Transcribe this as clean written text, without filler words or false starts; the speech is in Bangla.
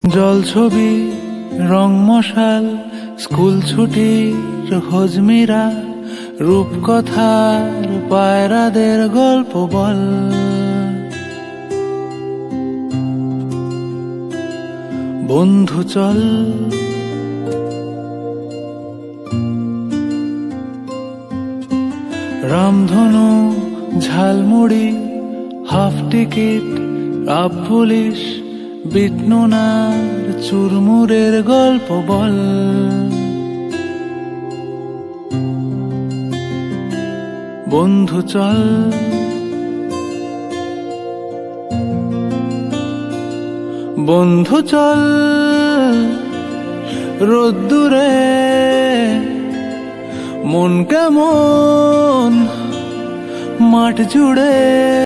জল ছবি রং মশাল স্কুল ছুটির হজমিরা রূপকথার পায়রাদের গল্প বল। বন্ধু চল রামধনু ঝালমুড়ি হাফ টিকিট আপ পুলিশ বিটনুনার চুরমুরের গল্প বল। বন্ধু চল বন্ধু চল রোদ্দুরে মন কেমন মাঠ জুড়ে।